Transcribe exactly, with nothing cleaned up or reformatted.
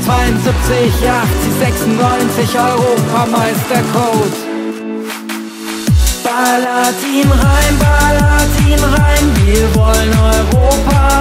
zweiundsiebzig achtzig sechsundneunzig Europameistercode. Ballert ihn rein, ballert ihn rein, wir wollen Europa